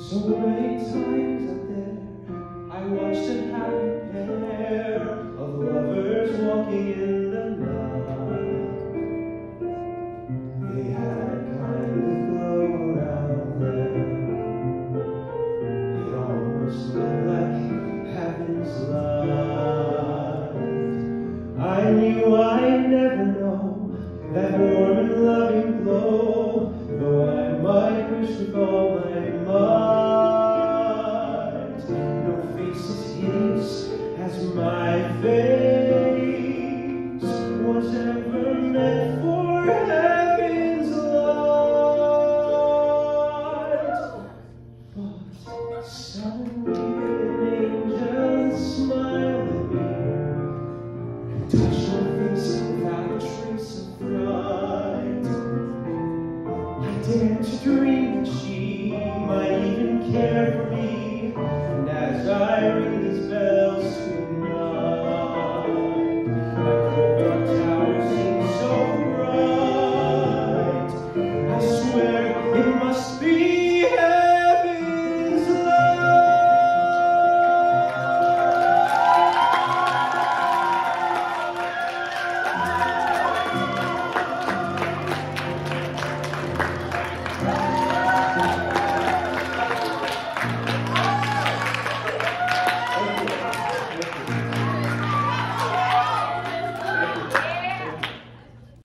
So many times out there, I watched a happy pair of lovers walking in the night. They had a kind of glow around them. It almost looked like heaven's light. I knew I'd never know that warm and loving glow, though I might wish with all my might. No face as hideous as my face was ever meant for heaven's light. But suddenly an angel smiled at me and touched my face without a trace of fright. I dared to dream